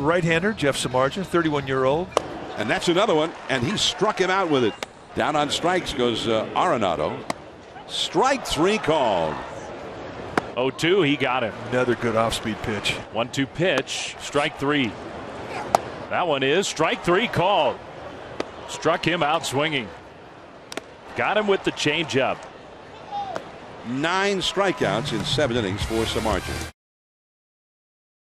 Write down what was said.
right-hander, Jeff Samardzija, 31-year-old. And that's another one, and he struck him out with it. Down on strikes goes Arenado. Strike 3 called. 0-2, he got him. Another good off-speed pitch. 1-2 pitch, strike 3. That one is strike 3 called. Struck him out swinging. Got him with the changeup. 9 strikeouts in 7 innings for Samardzija.